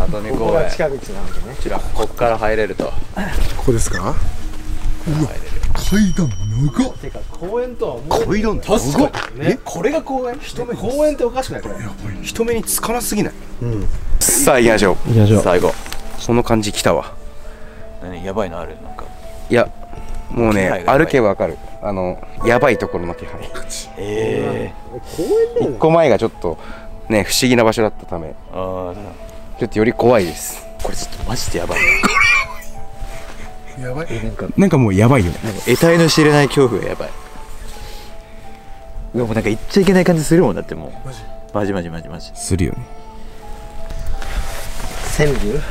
里見ここ公園。 が近道なわけね。 こちらこっから入れると。 ここですか？うわ、階段長っ。 てか公園とは思う。 階段確かに。 ね、 これが公園？ 公園っておかしくないこれ。 人目につかなすぎない？さあ行きましょう。 行きましょう。 最後。 この感じ来たわ。 何やばいのある？なんか。 いやもうね、 気配がやばい歩けばわかる。やばいところの気配。 公園だよね。 一個前がちょっとね不思議な場所だったため、 あちょっとより怖いです。 あ。これちょっとマジでやばい。 やばい。 なんかもうやばいよね。 得体の知れない恐怖がやばい。うわもうなんか行っちゃいけない感じするもんだってもう。マジ。 するよね。 川柳。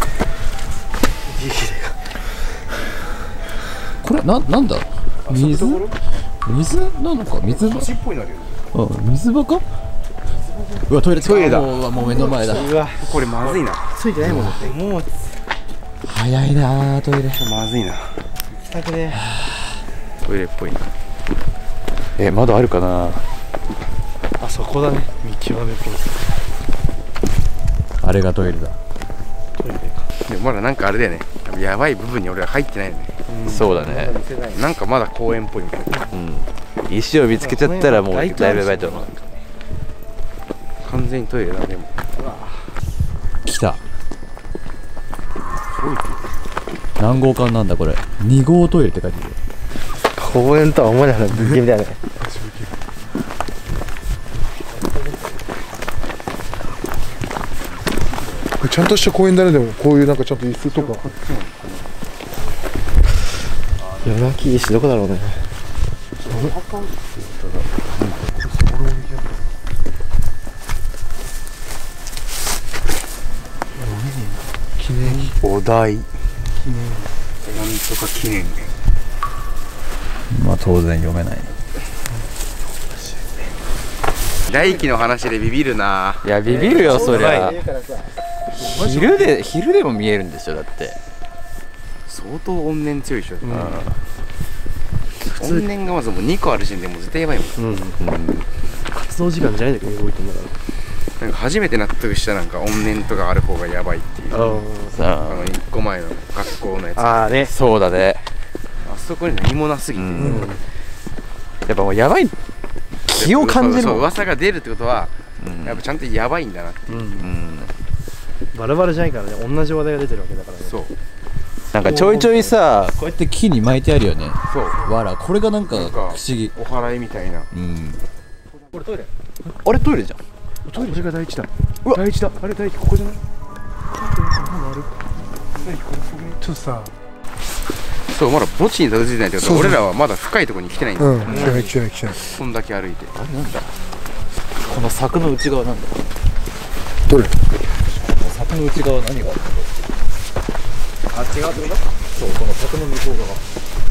これなんだ水なのか水場橋っぽいのあるよね。 水場かうわトイレだ。 もう目の前だうわ、 これまずいな。 ついてないもんだって。もう早いなトイレまずいな。 行きたくね。 トイレっぽいな。 窓あるかな。 あそこだね。見極めポインあれがトイレだト。トイレか。 でもまだなんかあれだよね。やばい部分に俺は入ってないよね。 そうだね。 見せない。 なんかまだ公園っぽいみたいな。 石を見つけちゃったらもうだいぶやばいと思う。 完全にトイレだでも。 来た何号館なんだこれ2号トイレって書いてある公園とは思えないな、物件みたいなね。 これちゃんとした公園だね。でもこういうなんかちゃんと椅子とか。 夜泣き石どこだろうね。 お題。なんとか記念。 まあ当然読めない来期の話でビビるな。 いやビビるよそりゃ。昼でも見えるんでしょだって。 相当怨念強いでしょ。怨念がまずもう2個ある時点でもう絶対やばいもん。 活動時間じゃないんだけど動いてんだかなんか初めて納得したなんか怨念とかある方がやばいっていう。 ら。 1個前の学校のやつ。 ああね。 そうだね。 あそこに何もなすぎて。 やっぱもうやばい気を感じるそうもん。 噂が出るってことは、やっぱちゃんとやばいんだなっていう。 バラバラじゃないからね。同じ話題が出てるわけだからね。 そうなんかちょいちょいさ、 こうやって木に巻いてあるよねそうわらこれがなんかなんか不思議お祓いみたいな。 これトイレ。 あれトイレじゃん。 トイレが第一だ。第一だ。あれ第一ここじゃない？ ちょっとさ。 そうまだ墓地にたどり着いてないってことは俺らはまだ深いところに来てないんだよ。 来てない来てない来てない。 こんだけ歩いて。 あれなんだ。この柵の内側なんだ。 どれ？ 柵の内側何があるあ、違うってこと？ そうこの柵の向こう側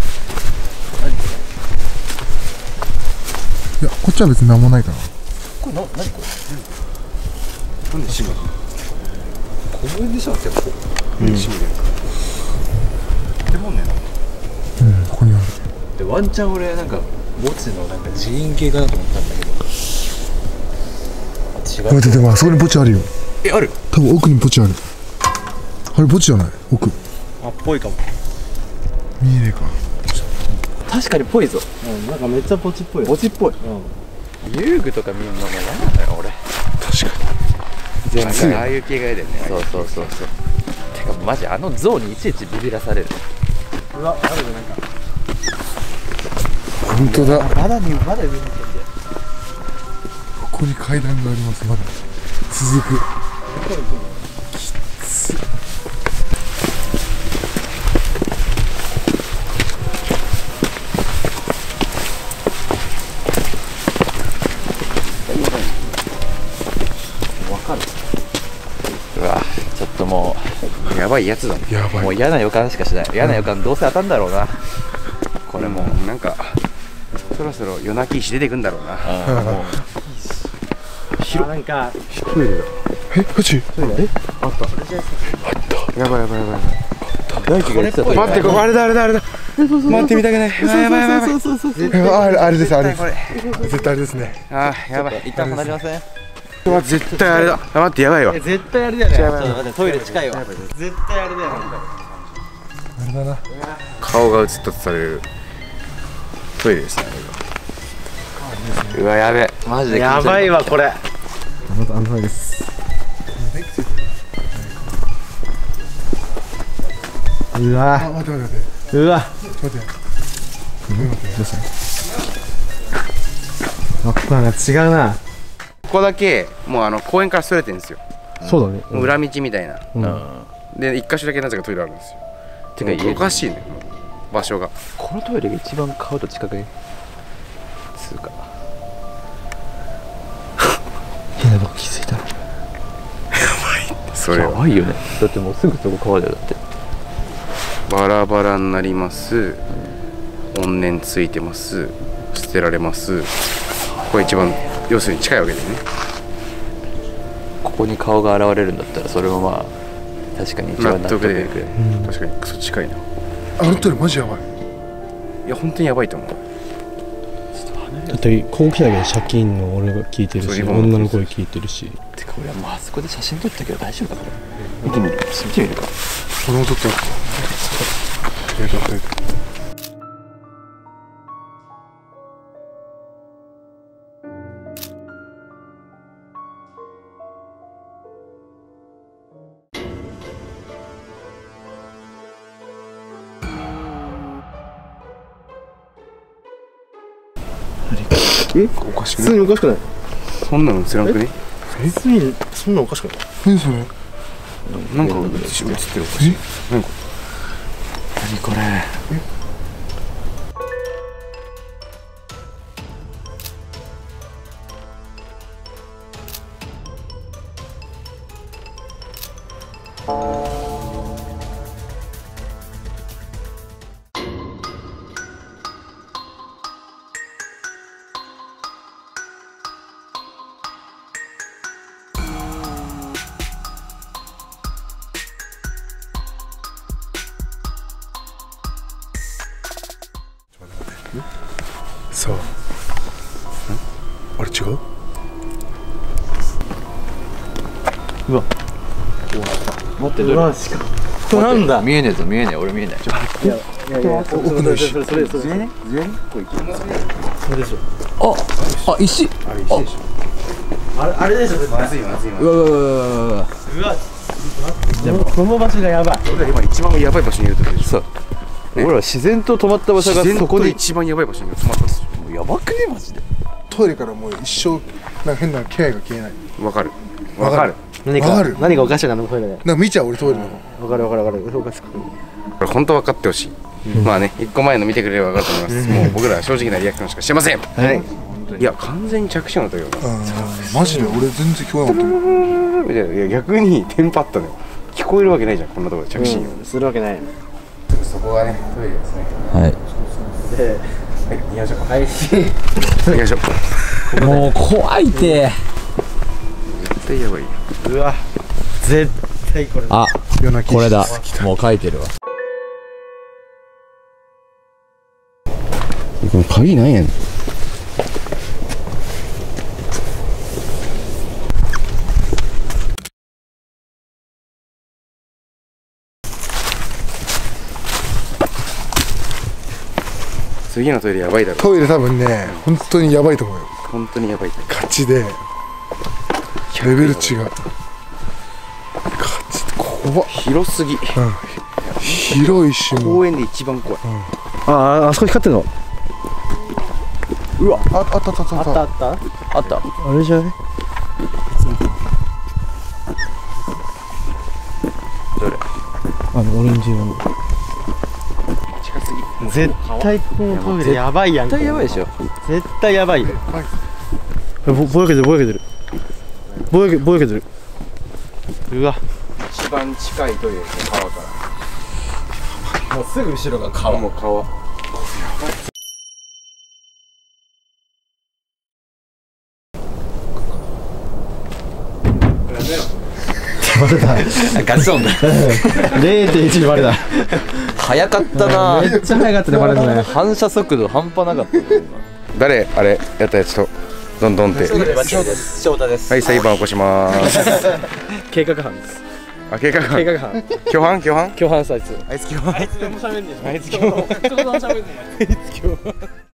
いやこっちは別に何もないから。 これ何これなんで閉めるの？ 公園でしょってここなんで閉めるの？でもねここにある。 でワンチャン俺なんか墓地のなんか寺院系かなと思ったんだけど違待ってでもあそこに墓地あるよ。 ある？ 多分奥に墓地ある。あれ墓地じゃない？奥。 あっぽいかも。 見えねえか。 確かにぽいぞ。 なんかめっちゃポチっぽい。 墓地っぽい。遊具とか見るのも嫌なんだよ俺。 確か全なんかああいう系が嫌だよね。 そうてかマジあの像にいちいちビビらされる。 うわ、あるねなんか。 に。本当だ。 まだ上に行ってんだよ。 ここに階段があります。まだ続く。 うわちょっともやばいやつだね。 やばい。 うもう嫌な予感しかしない。嫌な予感どうせ当たんだろうな。これもうなんかそろそろ夜泣き石出てくんだろうな。 もう広なんかトイレだ。墓地？ やばい。 大輝が言ってたと待って、ここあれだ。待ってみたくない。やばい。 あれですあれです。 これ。 絶対あれですね。 あー、やばい。 一旦離れません。 うわ絶対あれだ。あ、待ってやばいわ。 絶対あれだよね。 ちょっと待ってトイレ近いわ。 絶対あれだよね。 あれだな。 顔が映ったとされるトイレですね。 うわやべえマジでやばいわこれ。 あのトイレです。 うわあ、待って待って待って。 うわ。 待って。 どうしたの？あ、なんか違うな。 ここだけもう公園からそれてるんですよ。 そうだね。 もう裏道みたいな。 うん。 で一箇所だけなぜかトイレあるんですよ。 てかおかしいね場所が。 このトイレが一番顔と近くにつうか変なとこ気づいた。 それはやばいよね。だってもうすぐそこ川だよ。だってバラバラになります。怨念ついてます。捨てられます。これ一番要するに近いわけだよね。 ここに顔が現れるんだったらそれもまあ確かに一番納得できる。 確かにクソ近いな。 あのトイレマジやばい。 いや本当にやばいと思う。 だってここ来ただけで借金の俺が聞いてるし、 そう女の声聞いてるし。 てか俺はもうあそこで写真撮ったけど大丈夫かこれ。見てみるか。見てみるか。 俺も撮ったよ。 おかしく普通におかしくない？ そんなの映らんくね？ 普通にそんなおかしくない？ 何それ？ なんか映ってるおかしい。何こ何これ。 さあ。あれ違う？ 待ってどれ。 これなんだ？ 見えねえぞ見えねえ俺見えない。 奥の石。 それそれそれでしょ。 あ石。 あれでしょ。 まずいまずいまずい。 うわうわうわうわ。 うわ。でもこの場所がやばい。 俺ら今一番やばい場所にいるってことでしょ。 そう俺ら自然と止まった場所が自然とそこに一番やばい場所に止まったんですよ。 もうやばくねマジで。 トイレからもう一生なんか変な気配が消えない。 わかるわかる。 何わかる何がおかしいなのトイレで。 なんか見ちゃう俺トイレの。 わかるわかるわかる。おかしく。 これ本当分かってほしい。まあね一個前の見てくれれば分かると思います。もう僕らは正直なリアクションしかしてません。 はい。 いや完全に着信音というかマジで俺全然聞こえなかったよ。 みたいな。いや逆にテンパったのよ。聞こえるわけないじゃんこんなところで着信音。 するわけない。 そこがねトイレですね。 はい。 で、 行きましょう。 配信。 行きましょう。 もう怖いって。 絶対やばいよ。 うわ。絶対これ。 あ夜泣きこれだ。もう書いてるわ。 この鍵なんやねん。次のトイレやばいだろ。 トイレ多分ね本当にやばいと思うよ。 本当にやばい。 ガチでレベル違う。ガチで怖っ。 広すぎ。 広いしも公園で一番怖い。 あそこ光ってるの。 あったあったあったあったあったあったあれじゃない？ どれ。 オレンジ色の。 近すぎ。 絶対このトイレやばいやん。 絶対やばいでしょ。 絶対やばいよ。ぼやけてるぼやけてる。ぼやけてる。うわ。 一番近いトイレですね川から。 もうすぐ後ろが川。 もう川。 ガチ音だ。 0.1割だ。 早かったな。 めっちゃ早かったね割れるね。 反射速度半端なかった。 誰あれやったやつとどんどんって翔太です。 はい裁判起こします計画犯です。 あ計画計画犯。 共犯共犯さあいつ。 あいつ共犯あいつでも喋んねえ。 あいつ共犯一言も喋んねえ。